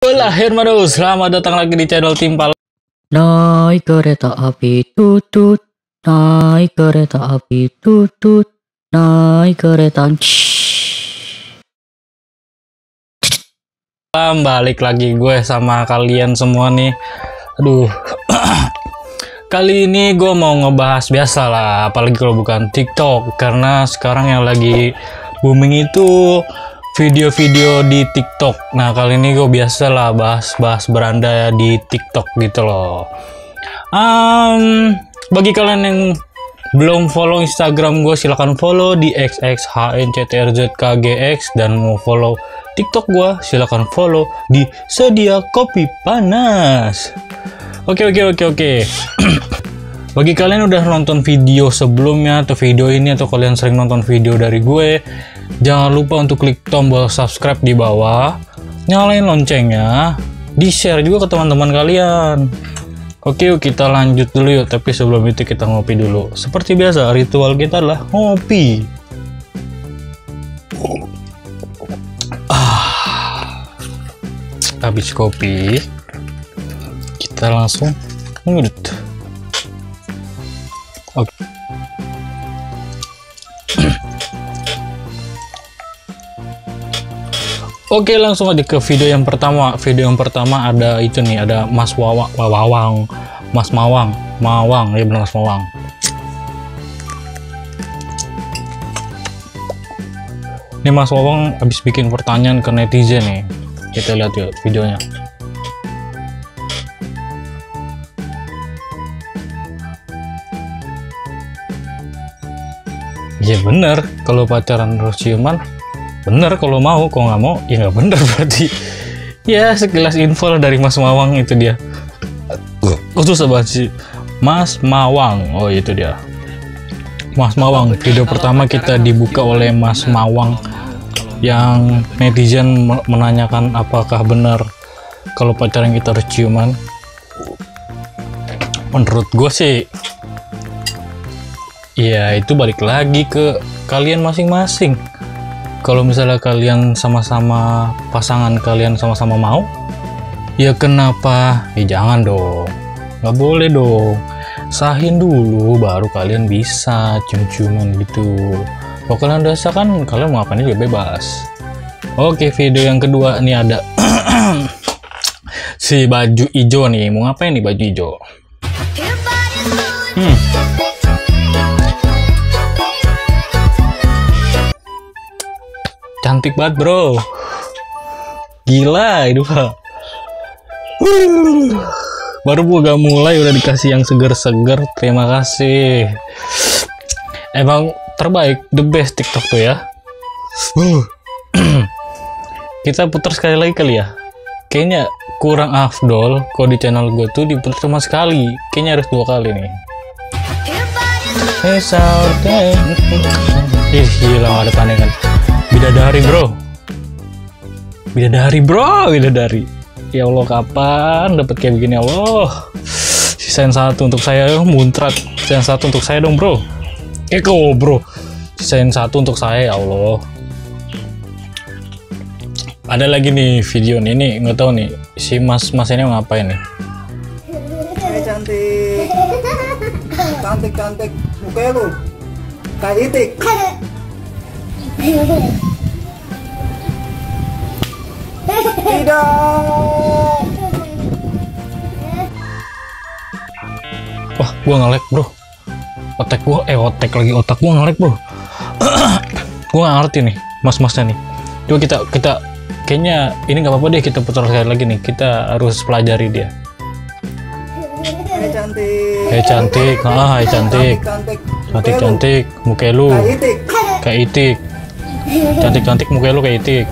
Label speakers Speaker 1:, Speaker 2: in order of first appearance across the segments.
Speaker 1: Hermano, selamat datang lagi di channel Timpal.
Speaker 2: Naik kereta api tutut, naik kereta api tutut, naik kereta.
Speaker 1: Balik lagi gue sama kalian semua nih. Aduh, kali ini gue mau ngebahas biasa lah, apalagi kalau bukan TikTok, karena sekarang yang lagi booming itu video-video di TikTok. Nah, kali ini gue biasa lah bahas beranda di TikTok gitu loh. Bagi kalian yang belum follow Instagram gue, silahkan follow di xxhnCtrZKGX, dan mau follow TikTok gue, silahkan follow di Sedia Kopi Panas. Oke. Bagi kalian udah nonton video sebelumnya atau video ini, atau kalian sering nonton video dari gue, jangan lupa untuk klik tombol subscribe di bawah, nyalain loncengnya, di-share juga ke teman-teman kalian. Oke, kita lanjut dulu yuk, tapi sebelum itu kita ngopi dulu. Seperti biasa, ritual kita adalah ngopi. Habis kopi, kita langsung ngudut. Oke. Oke, langsung aja ke video yang pertama. Video yang pertama ada itu nih, ada Mas Mawang, ya benar, Mas Mawang. Ini Mas Mawang habis bikin pertanyaan ke netizen nih. Kita lihat yuk videonya. Ya bener, kalau pacaran terus ciuman bener, kalau mau, kalau nggak mau ya nggak bener berarti. Ya sekilas info dari Mas Mawang, itu dia. Khusus banget sih Mas Mawang. Oh itu dia Mas Mawang. Video pertama kita dibuka oleh Mas Mawang, yang netizen menanyakan apakah benar kalau pacaran kita harus ciuman. Menurut gue sih ya itu balik lagi ke kalian masing-masing. Kalau misalnya kalian sama-sama, pasangan kalian sama-sama mau, ya kenapa? Ya jangan dong, nggak boleh dong. Sahin dulu baru kalian bisa cium-ciuman gitu. Kalau kalian udah sah kan, kalian mau ngapain juga bebas. Oke, video yang kedua nih ada si baju hijau nih. Mau ngapain nih baju hijau? Cantik banget bro, gila itu Pak. Baru gak mulai udah dikasih yang seger-seger. Terima kasih, emang terbaik, the best TikTok tuh ya. Kita putar sekali lagi kali ya, kayaknya kurang afdol. Kalau di channel gue tuh diputar cuma sekali, kayaknya harus 2 kali nih. Gila, gak ada tandingan. Bidadari. Ya Allah, kapan dapat kayak begini ya Allah. Sisain 1 untuk saya, muntrat. Sisain 1 untuk saya dong bro. Eko bro, sisain 1 untuk saya ya Allah. Ada lagi nih video nih, ini nggak tahu nih si mas ini mau ngapain nih.
Speaker 3: Hai cantik muka lu kayak itik. Tidak.
Speaker 1: Wah, gua nge-lag bro. Otak gua nge-lag bro. Gua nggak ngerti nih mas-masnya nih. Coba kita kayaknya ini nggak apa-apa deh, kita putar sekali lagi nih. Kita harus pelajari dia.
Speaker 3: Hai cantik.
Speaker 1: Hai cantik. Muka lu kayak itik. Cantik muka lu kayak itik.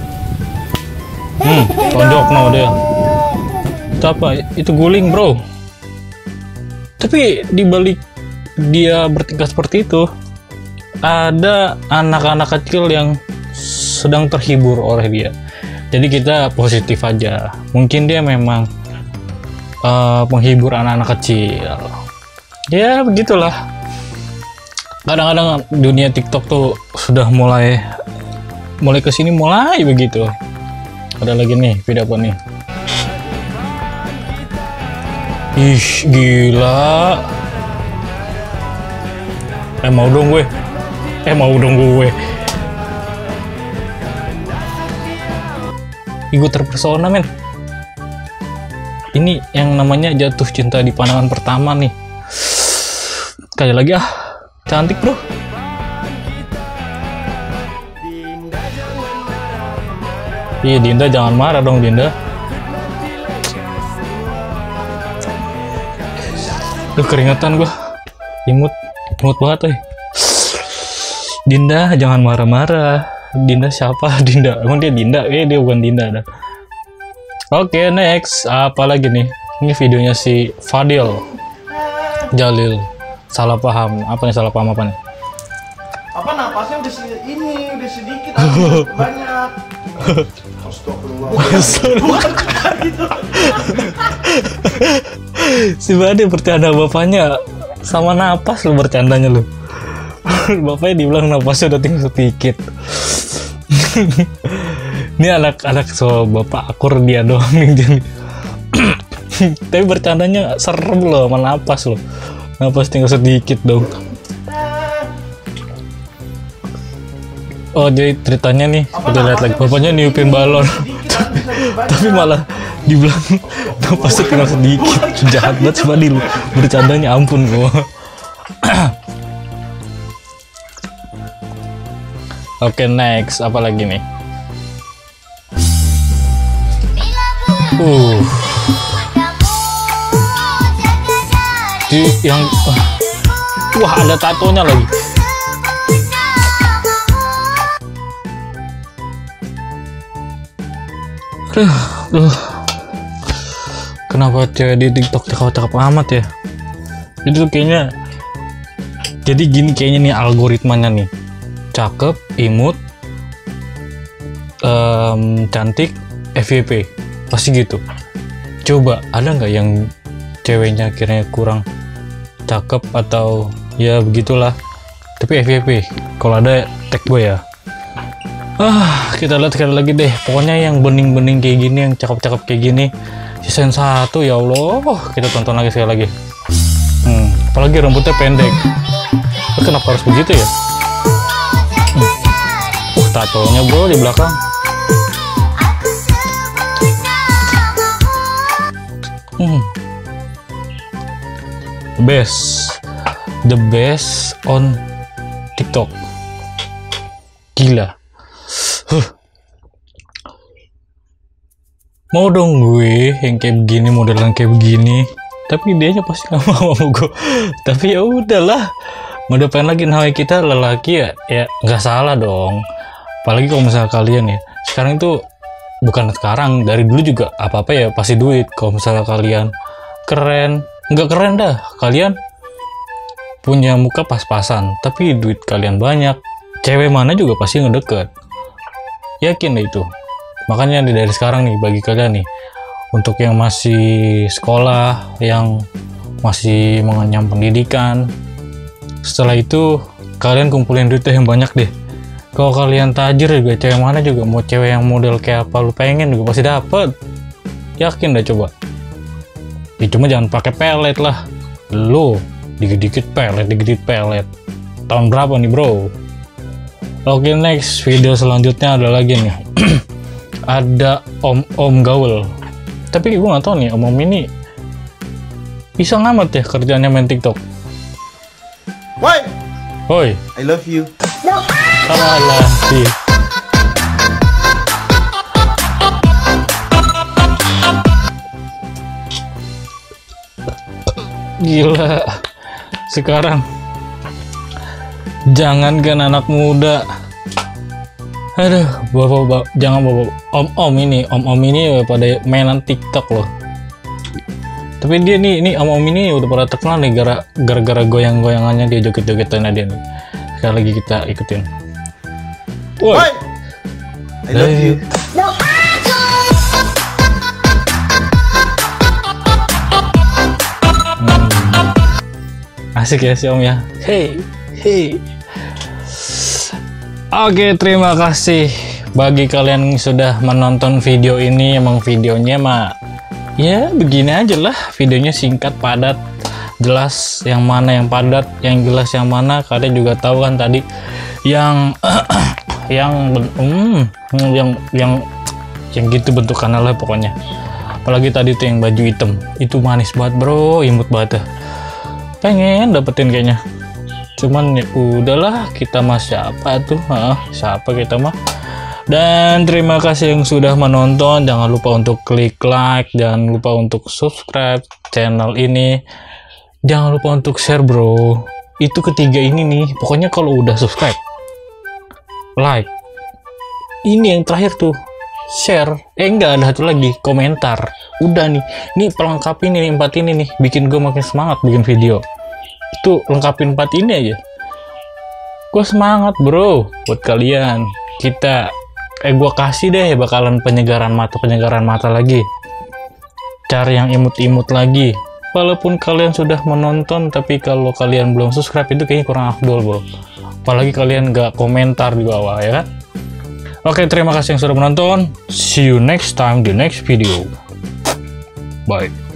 Speaker 1: Tonjok no dia. Itu apa? Itu guling bro. Tapi dibalik dia bertingkah seperti itu, ada anak-anak kecil yang sedang terhibur oleh dia. Jadi kita positif aja. Mungkin dia memang penghibur anak-anak kecil. Ya begitulah. Kadang-kadang dunia TikTok tuh sudah mulai kesini mulai begitu. Ada lagi nih video apa nih? Ih, gila. Mau dong gue. Gue terpesona men. Ini yang namanya jatuh cinta di pandangan pertama nih. Sekali lagi cantik bro. Iya Dinda, jangan marah dong Dinda. Keringetan gua. Imut banget Dinda, jangan marah-marah. Dinda siapa? Dinda. Emang dia Dinda? Dia bukan Dinda dah. Oke, next. Apa lagi nih? Ini videonya si Fadil Jalil. Salah paham. Apa nih salah paham apa nih?
Speaker 3: Apa napasnya udah sedikit banyak.
Speaker 1: Si Fadil bercanda bapaknya sama napas lu bercandanya lu. Bapaknya dibilang napasnya udah tinggal sedikit. Ini anak-anak so bapak akur dia doang nih jadi. Tapi bercandanya serem loh sama napas loh. Napas tinggal sedikit dong. Oh jadi ceritanya nih udah lihat lagi bapaknya niupin balon. Tapi malah dibilang napasnya tinggal sedikit. Jahat banget sih Fadil. Bercandanya ampun gua. Oke, next apa lagi nih? Yang wah ada tatonya lagi. Kenapa cewek di TikTok cakep-cakep amat ya? Itu kayaknya jadi gini kayaknya nih algoritmanya nih. Cakep, imut, cantik, FYP, pasti gitu. Coba ada nggak yang ceweknya akhirnya kurang cakep atau ya begitulah, tapi FYP? Kalau ada tag gue ya. Kita lihat sekali lagi deh. Pokoknya yang bening-bening kayak gini, yang cakep-cakep kayak gini, season 1 ya Allah. Kita tonton lagi sekali lagi. Apalagi rambutnya pendek. Kenapa harus begitu ya? Tatonya bro di belakang. The best on TikTok. Gila. Mau dong gue yang kayak begini, modelan kayak begini. Tapi dianya pasti nggak mau sama gue. Tapi ya udahlah. Mau depan lagi namanya kita lelaki ya nggak salah dong. Apalagi kalau misalnya kalian ya, sekarang itu bukan sekarang, dari dulu juga apa-apa ya pasti duit. Kalau misalnya kalian keren, nggak keren dah, kalian punya muka pas-pasan, tapi duit kalian banyak, cewek mana juga pasti ngedeket. Yakin deh itu. Makanya dari sekarang nih, bagi kalian nih, untuk yang masih sekolah, yang masih mengenyam pendidikan, setelah itu kalian kumpulin duitnya yang banyak deh. Kalau kalian tajir juga, cewek mana juga mau cewek yang model kayak apa lu pengen juga pasti dapet. Yakin dah coba. Ya cuma jangan pakai pelet lah. Lu dikit-dikit pelet. Tahun berapa nih bro? Oke, next video selanjutnya ada lagi nih. Ada om gaul. Tapi gue nggak tahu nih om ini bisa ngamat ya kerjanya main TikTok. Woi,
Speaker 3: I love you.
Speaker 1: Alah sih. Gila. Sekarang jangankan anak muda. Aduh, bapak jangan bapak om ini pada mainan TikTok loh. Tapi dia nih om ini udah pada terkenal nih gara-gara goyang-goyangannya dia, joget-jogetannya dia nih. Sekali lagi kita ikutin. Woi,
Speaker 3: I love you.
Speaker 1: Asik ya si om ya. Hey. Oke, terima kasih Bagi kalian yang sudah menonton video ini, emang videonya mah ya begini aja lah, videonya singkat, padat, jelas yang mana yang padat, yang jelas yang mana. Kalian juga tahu kan tadi yang yang gitu bentukannya lah pokoknya. Apalagi tadi tuh yang baju hitam itu manis banget bro, imut banget. Pengen dapetin kayaknya, cuman ya udahlah, kita mah siapa tuh, siapa kita mah. Dan terima kasih yang sudah menonton. Jangan lupa untuk klik like, jangan lupa untuk subscribe channel ini, jangan lupa untuk share bro. Itu ketiga ini nih, pokoknya kalau udah subscribe, like, ini yang terakhir tuh share, enggak ada satu lagi, komentar. Udah nih pelengkap ini nih, 4 ini nih bikin gue makin semangat bikin video. Itu lengkapin 4 ini aja gue semangat bro. Buat kalian, kita gue kasih deh bakalan penyegaran mata lagi, cari yang imut-imut lagi. Walaupun kalian sudah menonton, tapi kalau kalian belum subscribe itu kayaknya kurang afdol bro. Apalagi kalian gak komentar di bawah, ya kan? Oke, terima kasih yang sudah menonton. See you next time di next video. Bye.